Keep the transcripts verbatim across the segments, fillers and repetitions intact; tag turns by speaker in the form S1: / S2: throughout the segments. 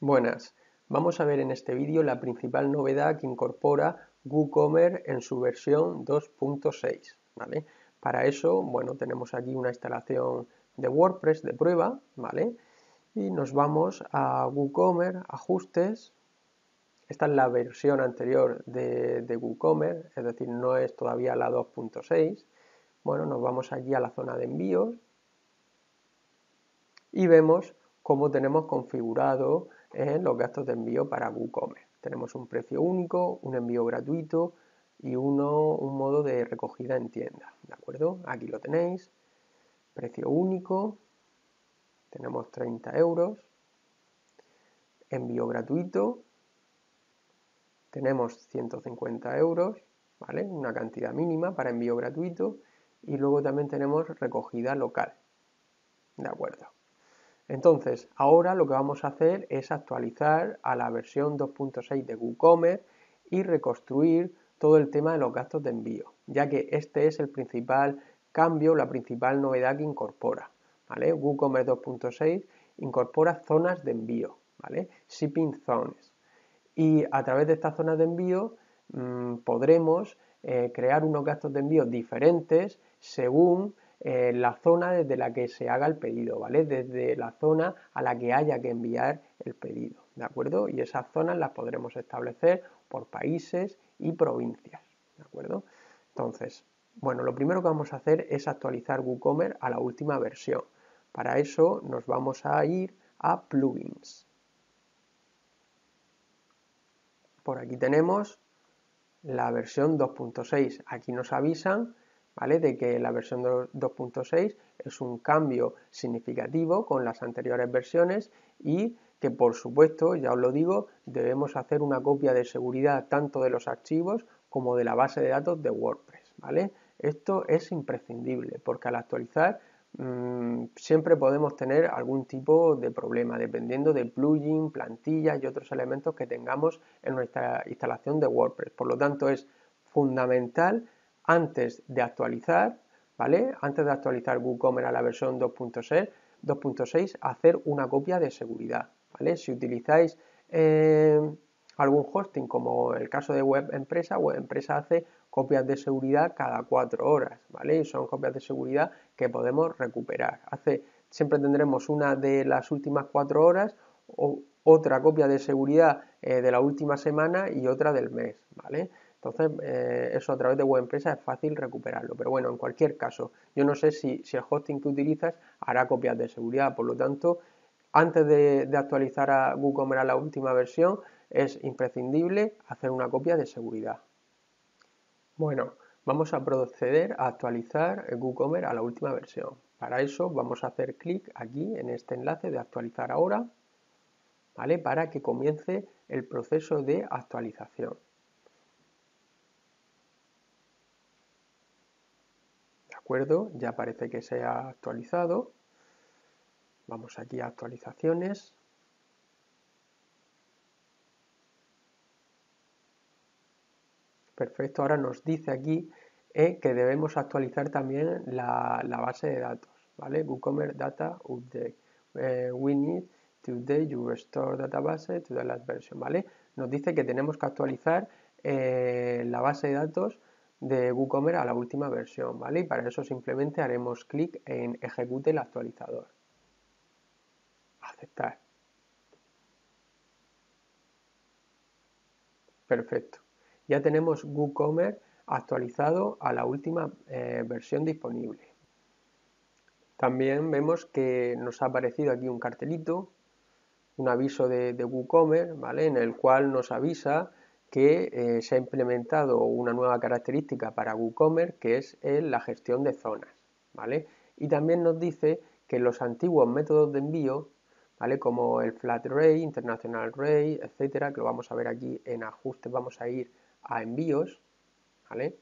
S1: Buenas, vamos a ver en este vídeo la principal novedad que incorpora WooCommerce en su versión dos punto seis, ¿vale? Para eso, bueno, tenemos aquí una instalación de WordPress de prueba, ¿vale? Y nos vamos a WooCommerce, ajustes. Esta es la versión anterior de, de WooCommerce, es decir, no es todavía la dos punto seis. Bueno, nos vamos aquí a la zona de envíos y vemos cómo tenemos configurado eh, los gastos de envío para WooCommerce. Tenemos un precio único, un envío gratuito y uno, un modo de recogida en tienda, ¿de acuerdo? Aquí lo tenéis, precio único, tenemos treinta euros, envío gratuito, tenemos ciento cincuenta euros, ¿vale? Una cantidad mínima para envío gratuito, y luego también tenemos recogida local, ¿de acuerdo? Entonces, ahora lo que vamos a hacer es actualizar a la versión dos punto seis de WooCommerce y reconstruir todo el tema de los gastos de envío, ya que este es el principal cambio, la principal novedad que incorpora, ¿vale? WooCommerce dos punto seis incorpora zonas de envío, ¿vale? Shipping zones. Y a través de estas zonas de envío mmm, podremos eh, crear unos gastos de envío diferentes según eh, la zona desde la que se haga el pedido, ¿vale? Desde la zona a la que haya que enviar el pedido, ¿de acuerdo? Y esas zonas las podremos establecer por países y provincias, ¿de acuerdo? Entonces, bueno, lo primero que vamos a hacer es actualizar WooCommerce a la última versión. Para eso nos vamos a ir a plugins. Por aquí tenemos la versión dos punto seis. Aquí nos avisan, ¿vale?, de que la versión dos punto seis es un cambio significativo con las anteriores versiones y que, por supuesto, ya os lo digo, debemos hacer una copia de seguridad tanto de los archivos como de la base de datos de WordPress, ¿vale? Esto es imprescindible porque al actualizar mmm, siempre podemos tener algún tipo de problema dependiendo de plugin, plantillas y otros elementos que tengamos en nuestra instalación de WordPress. Por lo tanto, es fundamental antes de actualizar, ¿vale? Antes de actualizar WooCommerce a la versión dos punto seis, hacer una copia de seguridad, ¿vale? Si utilizáis eh, algún hosting, como el caso de Web Empresa, Web Empresa hace copias de seguridad cada cuatro horas, ¿vale? Y son copias de seguridad que podemos recuperar. Hace, siempre tendremos una de las últimas cuatro horas, o otra copia de seguridad eh, de la última semana y otra del mes, ¿vale? Entonces, eh, eso a través de Web Empresa es fácil recuperarlo. Pero bueno, en cualquier caso, yo no sé si, si el hosting que utilizas hará copias de seguridad. Por lo tanto, antes de, de actualizar a WooCommerce a la última versión, es imprescindible hacer una copia de seguridad. Bueno, vamos a proceder a actualizar WooCommerce a la última versión. Para eso vamos a hacer clic aquí en este enlace de actualizar ahora, ¿vale?, para que comience el proceso de actualización. ¿De acuerdo? Ya parece que se ha actualizado. Vamos aquí a actualizaciones. Perfecto, ahora nos dice aquí eh, que debemos actualizar también la, la base de datos, ¿vale? WooCommerce Data Update. Eh, we need to update your store database to the last version, ¿vale? Nos dice que tenemos que actualizar eh, la base de datos de WooCommerce a la última versión, ¿vale? Y para eso simplemente haremos clic en ejecute el actualizador. Aceptar. Perfecto. Ya tenemos WooCommerce actualizado a la última eh, versión disponible. También vemos que nos ha aparecido aquí un cartelito, un aviso de, de WooCommerce, ¿vale?, en el cual nos avisa que eh, se ha implementado una nueva característica para WooCommerce, que es eh, la gestión de zonas, ¿vale? Y también nos dice que los antiguos métodos de envío, ¿vale?, como el Flat Rate, International Rate, etcétera, que lo vamos a ver aquí en ajustes, vamos a ir a envíos, ¿vale?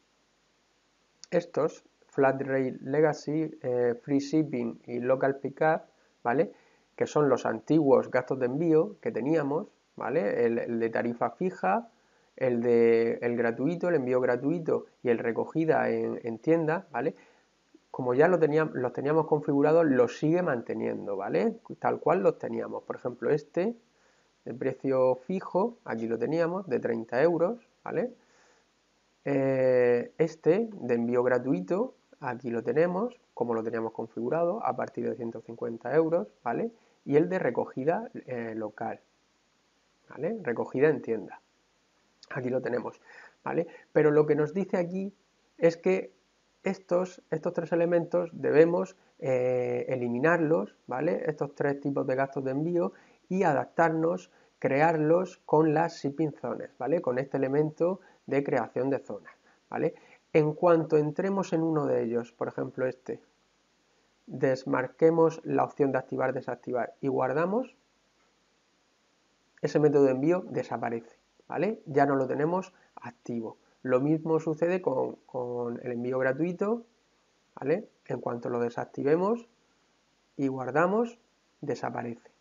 S1: Estos, Flat Rate Legacy, eh, Free Shipping y Local Pickup, ¿vale?, que son los antiguos gastos de envío que teníamos, ¿vale?, el, el de tarifa fija, el de el gratuito, el envío gratuito y el recogida en, en tienda, ¿vale? Como ya lo teníamos, los teníamos configurados, los sigue manteniendo, ¿vale? Tal cual los teníamos. Por ejemplo, este, de precio fijo, aquí lo teníamos, de treinta euros, ¿vale? Eh, este de envío gratuito, aquí lo tenemos, como lo teníamos configurado, a partir de ciento cincuenta euros, ¿vale? Y el de recogida eh, local, ¿vale? Recogida en tienda. Aquí lo tenemos, ¿vale? Pero lo que nos dice aquí es que estos, estos tres elementos debemos eh, eliminarlos, ¿vale? Estos tres tipos de gastos de envío y adaptarnos, crearlos con las shipping zones, ¿vale? Con este elemento de creación de zonas, ¿vale? En cuanto entremos en uno de ellos, por ejemplo este, desmarquemos la opción de activar, desactivar y guardamos, ese método de envío desaparece, ¿vale? Ya no lo tenemos activo. Lo mismo sucede con, con el envío gratuito, ¿vale? En cuanto lo desactivemos y guardamos, desaparece.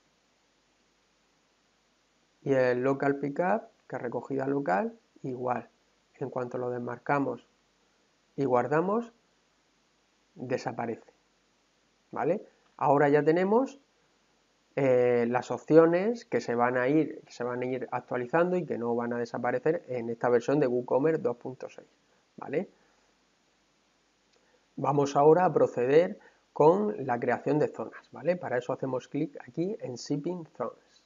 S1: Y el local pickup, que es recogida local, igual. En cuanto lo desmarcamos y guardamos, desaparece, ¿vale? Ahora ya tenemos Eh, las opciones que se van a ir que se van a ir actualizando y que no van a desaparecer en esta versión de WooCommerce dos punto seis, ¿vale? Vamos ahora a proceder con la creación de zonas, ¿vale? Para eso hacemos clic aquí en Shipping Zones.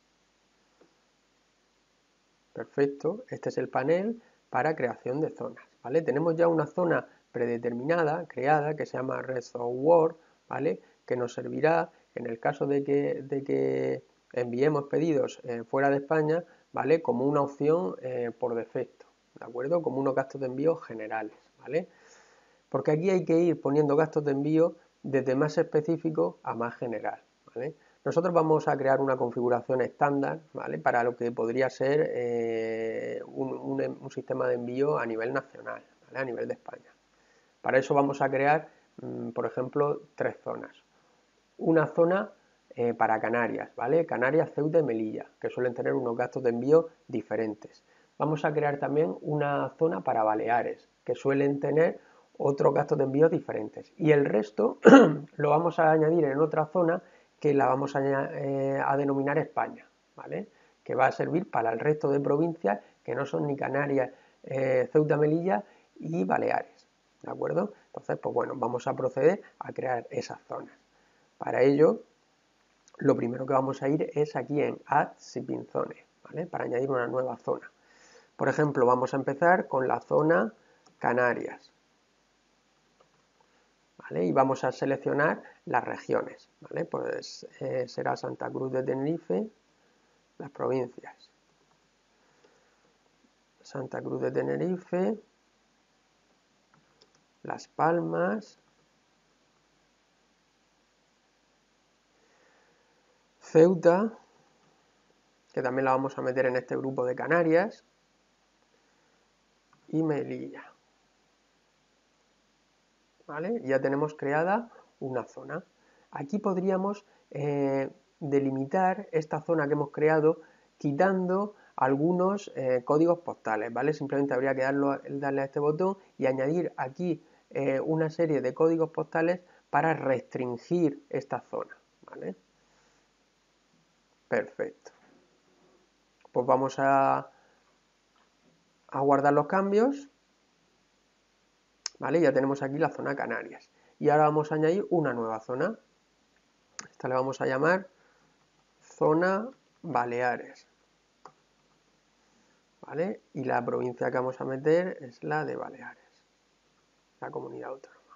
S1: Perfecto, este es el panel para creación de zonas, ¿vale? Tenemos ya una zona predeterminada, creada, que se llama Rest of World, ¿vale? Que nos servirá en el caso de que, de que enviemos pedidos eh, fuera de España, ¿vale? Como una opción eh, por defecto, ¿de acuerdo? Como unos gastos de envío generales, ¿vale? Porque aquí hay que ir poniendo gastos de envío desde más específico a más general, ¿vale? Nosotros vamos a crear una configuración estándar, ¿vale? Para lo que podría ser eh, un, un, un sistema de envío a nivel nacional, ¿vale? A nivel de España. Para eso vamos a crear, mmm, por ejemplo, tres zonas. Una zona eh, para Canarias, ¿vale? Canarias, Ceuta y Melilla, que suelen tener unos gastos de envío diferentes. Vamos a crear también una zona para Baleares, que suelen tener otros gastos de envío diferentes. Y el resto lo vamos a añadir en otra zona que la vamos a, eh, a denominar España, ¿vale? Que va a servir para el resto de provincias que no son ni Canarias, eh, Ceuta, Melilla y Baleares, ¿de acuerdo? Entonces, pues bueno, vamos a proceder a crear esas zonas. Para ello, lo primero que vamos a ir es aquí en Add Shipping Zone, ¿vale? Para añadir una nueva zona. Por ejemplo, vamos a empezar con la zona Canarias, ¿vale? Y vamos a seleccionar las regiones, ¿vale? Pues eh, será Santa Cruz de Tenerife, las provincias. Santa Cruz de Tenerife, Las Palmas, Ceuta, que también la vamos a meter en este grupo de Canarias, y Melilla, ¿vale? Ya tenemos creada una zona. Aquí podríamos eh, delimitar esta zona que hemos creado quitando algunos eh, códigos postales, ¿vale? Simplemente habría que darlo, darle a este botón y añadir aquí eh, una serie de códigos postales para restringir esta zona, ¿vale? Perfecto. Pues vamos a, a guardar los cambios, ¿vale? Ya tenemos aquí la zona Canarias. Y ahora vamos a añadir una nueva zona. Esta le vamos a llamar zona Baleares, ¿vale? Y la provincia que vamos a meter es la de Baleares, la comunidad autónoma.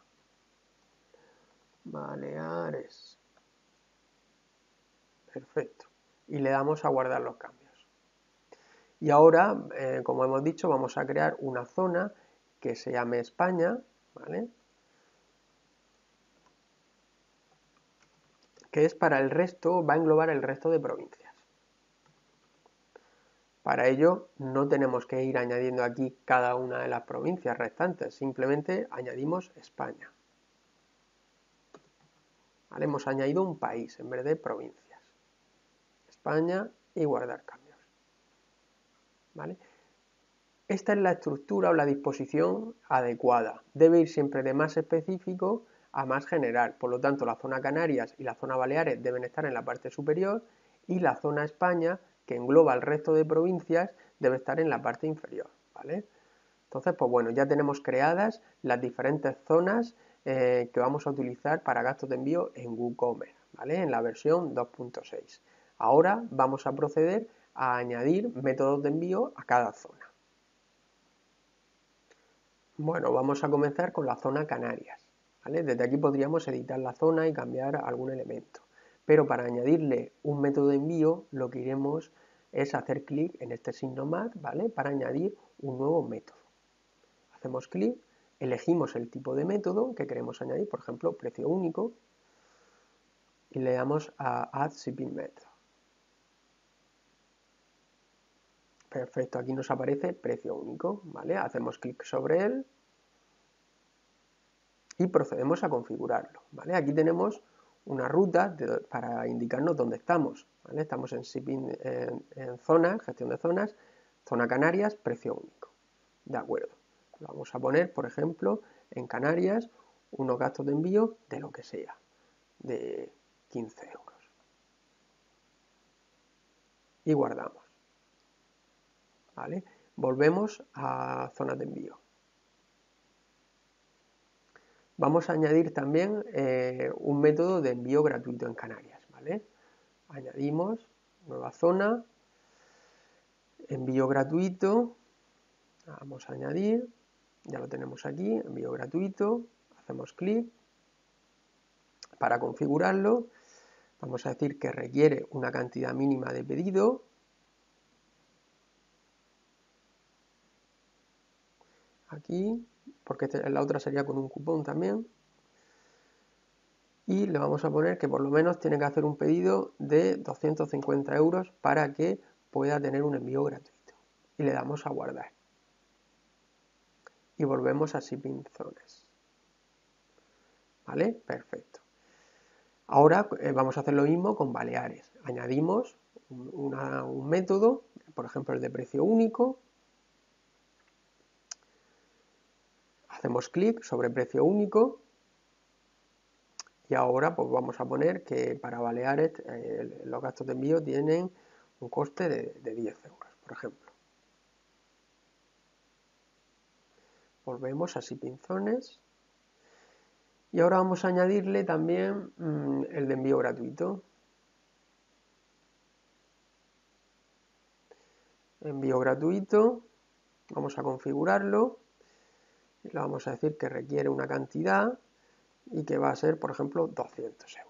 S1: Baleares. Perfecto. Y le damos a guardar los cambios. Y ahora, eh, como hemos dicho, vamos a crear una zona que se llame España, ¿vale? Que es para el resto, va a englobar el resto de provincias. Para ello no tenemos que ir añadiendo aquí cada una de las provincias restantes, simplemente añadimos España. ¿Vale? Hemos añadido un país en vez de provincias. España y guardar cambios, ¿vale? Esta es la estructura o la disposición adecuada. Debe ir siempre de más específico a más general. Por lo tanto, la zona Canarias y la zona Baleares deben estar en la parte superior y la zona España que engloba el resto de provincias debe estar en la parte inferior, ¿vale? Entonces, pues bueno, ya tenemos creadas las diferentes zonas eh, que vamos a utilizar para gastos de envío en WooCommerce, ¿vale? En la versión dos punto seis. Ahora vamos a proceder a añadir métodos de envío a cada zona. Bueno, vamos a comenzar con la zona Canarias, ¿vale? Desde aquí podríamos editar la zona y cambiar algún elemento, pero para añadirle un método de envío lo que iremos es hacer clic en este signo más, ¿vale? Para añadir un nuevo método. Hacemos clic, elegimos el tipo de método que queremos añadir, por ejemplo, precio único, y le damos a Add Shipping Method. Perfecto, aquí nos aparece precio único, ¿vale? Hacemos clic sobre él y procedemos a configurarlo, ¿vale? Aquí tenemos una ruta de, para indicarnos dónde estamos, ¿vale? Estamos en shipping, en, en zonas, gestión de zonas, zona Canarias, precio único, de acuerdo. Lo vamos a poner, por ejemplo, en Canarias, unos gastos de envío de lo que sea, de quince euros. Y guardamos, ¿vale? Volvemos a zonas de envío. Vamos a añadir también eh, un método de envío gratuito en Canarias, ¿vale? Añadimos nueva zona, envío gratuito, vamos a añadir, ya lo tenemos aquí, envío gratuito, hacemos clic. Para configurarlo, vamos a decir que requiere una cantidad mínima de pedido. Aquí, porque este, la otra sería con un cupón también. Y le vamos a poner que por lo menos tiene que hacer un pedido de doscientos cincuenta euros para que pueda tener un envío gratuito. Y le damos a guardar. Y volvemos a Shipping Zones. ¿Vale? Perfecto. Ahora eh, vamos a hacer lo mismo con Baleares. Añadimos un, una, un método, por ejemplo el de precio único. Hacemos clic sobre precio único. Y ahora pues vamos a poner que para Baleares eh, los gastos de envío tienen un coste de, de diez euros, por ejemplo. Volvemos a Shipping Zones. Y ahora vamos a añadirle también mmm, el de envío gratuito. Envío gratuito. Vamos a configurarlo. Y le vamos a decir que requiere una cantidad y que va a ser, por ejemplo, doscientos euros.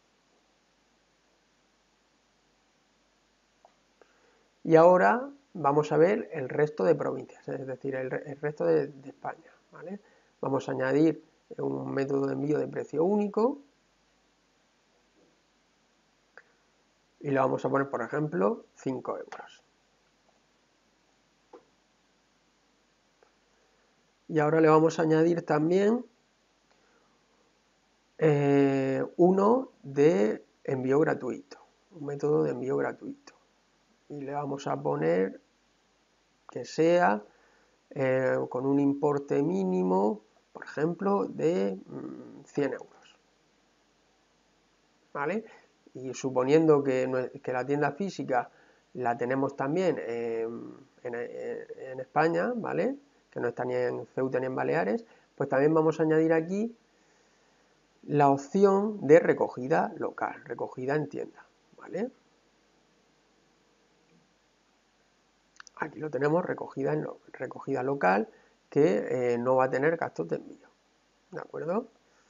S1: Y ahora vamos a ver el resto de provincias, es decir, el, el resto de, de España, ¿vale? Vamos a añadir un método de envío de precio único y le vamos a poner, por ejemplo, cinco euros. Y ahora le vamos a añadir también eh, uno de envío gratuito, un método de envío gratuito. Y le vamos a poner que sea eh, con un importe mínimo, por ejemplo, de mmm, cien euros. ¿Vale? Y suponiendo que, que la tienda física la tenemos también eh, en, en España, ¿vale? Que no está ni en Ceuta ni en Baleares, pues también vamos a añadir aquí la opción de recogida local, recogida en tienda, ¿vale? Aquí lo tenemos, recogida, en lo, recogida local, que eh, no va a tener gastos de envío, ¿de acuerdo?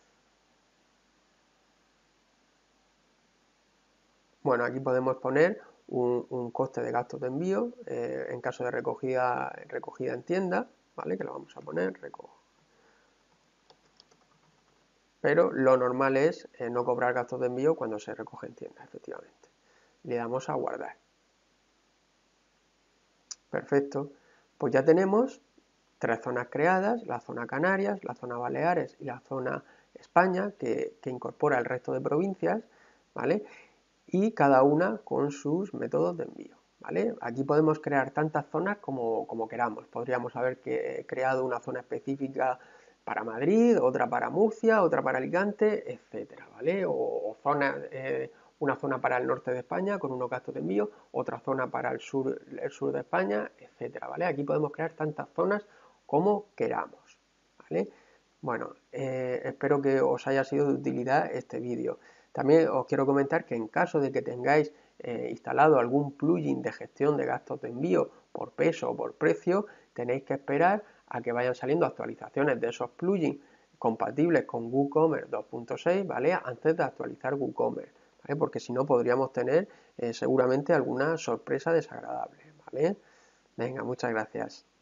S1: Bueno, aquí podemos poner un, un coste de gastos de envío eh, en caso de recogida, recogida en tienda, ¿vale? Que lo vamos a poner, recojo. Pero lo normal es eh, no cobrar gastos de envío cuando se recoge en tienda, efectivamente. Le damos a guardar. Perfecto. Pues ya tenemos tres zonas creadas, la zona Canarias, la zona Baleares y la zona España, que, que incorpora el resto de provincias, ¿vale? Y cada una con sus métodos de envío, ¿vale? Aquí podemos crear tantas zonas como, como queramos. Podríamos haber que, creado una zona específica para Madrid, otra para Murcia, otra para Alicante, etcétera, ¿vale? O, o zonas, eh, una zona para el norte de España con unos gastos de envío, otra zona para el sur, el sur de España, etcétera, ¿vale? Aquí podemos crear tantas zonas como queramos, ¿vale? Bueno, eh, espero que os haya sido de utilidad este vídeo. También os quiero comentar que en caso de que tengáis eh, instalado algún plugin de gestión de gastos de envío por peso o por precio, tenéis que esperar a que vayan saliendo actualizaciones de esos plugins compatibles con WooCommerce dos punto seis, ¿vale? Antes de actualizar WooCommerce, ¿vale? Porque si no podríamos tener eh, seguramente alguna sorpresa desagradable, ¿vale? Venga, muchas gracias.